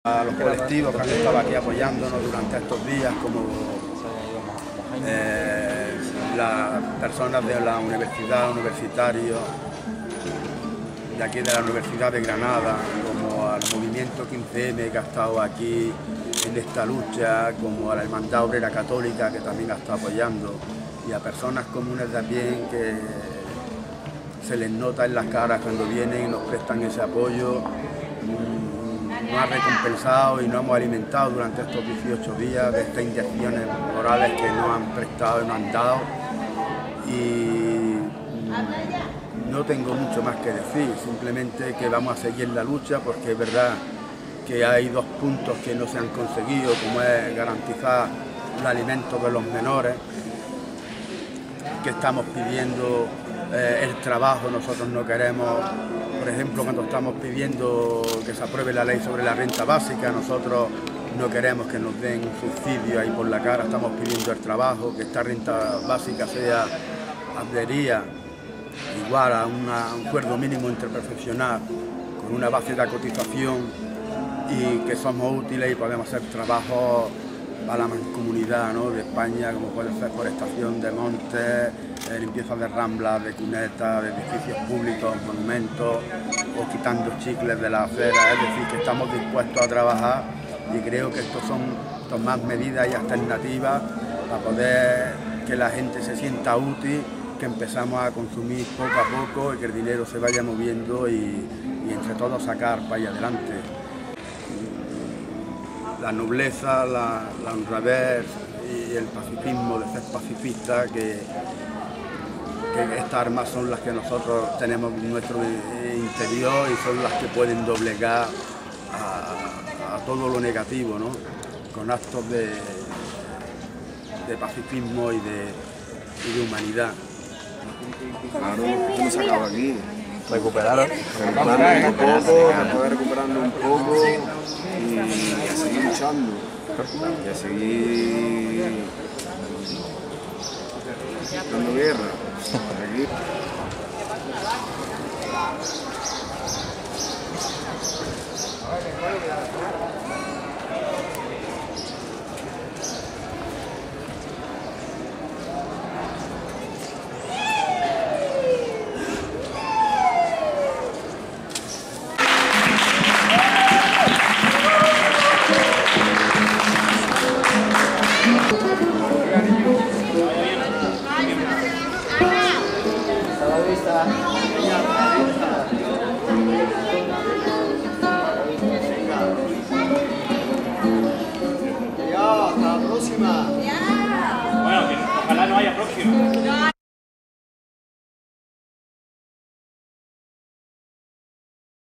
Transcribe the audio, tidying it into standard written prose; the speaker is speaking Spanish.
A los colectivos que han estado aquí apoyándonos durante estos días, como las personas de la universidad, universitarios, de aquí de la Universidad de Granada, como al movimiento 15M que ha estado aquí en esta lucha, como a la Hermandad Obrera Católica que también ha estado apoyando, y a personas comunes de a pie que se les nota en las caras cuando vienen y nos prestan ese apoyo. Nos ha recompensado y nos hemos alimentado durante estos 18 días de estas inyecciones morales que nos han prestado y nos han dado. Y no tengo mucho más que decir, simplemente que vamos a seguir la lucha, porque es verdad que hay dos puntos que no se han conseguido, como es garantizar el alimento de los menores, que estamos pidiendo el trabajo. Nosotros no queremos, por ejemplo, cuando estamos pidiendo que se apruebe la ley sobre la renta básica, nosotros no queremos que nos den un subsidio ahí por la cara, estamos pidiendo el trabajo, que esta renta básica sea adherida igual a un acuerdo mínimo interprofesional, con una base de cotización, y que somos útiles y podemos hacer trabajo para la mancomunidad, ¿no?, de España, como puede ser forestación de montes, limpieza de ramblas, de cunetas, de edificios públicos, monumentos, o quitando chicles de la acera. Es decir, que estamos dispuestos a trabajar, y creo que estos son más medidas y alternativas para poder que la gente se sienta útil, que empezamos a consumir poco a poco y que el dinero se vaya moviendo y entre todos sacar para allá adelante. La nobleza, la honradez y el pacifismo de ser pacifista, que estas armas son las que nosotros tenemos en nuestro interior y son las que pueden doblegar a todo lo negativo, ¿no?, con actos de pacifismo y de humanidad. Claro, ¿cómo se acaba aquí? Recuperaron un poco, después recuperando un poco y a seguir luchando, y a seguir dando guerra. Aquí. Hasta la próxima. Bueno, que ojalá no haya próxima.